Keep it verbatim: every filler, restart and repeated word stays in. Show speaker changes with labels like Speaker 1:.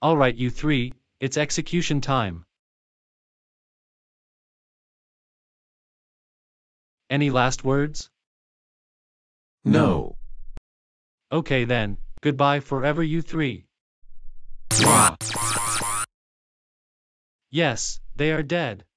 Speaker 1: Alright you three, it's execution time. Any last words?
Speaker 2: No.
Speaker 1: Okay then, goodbye forever you three. Yes, they are dead.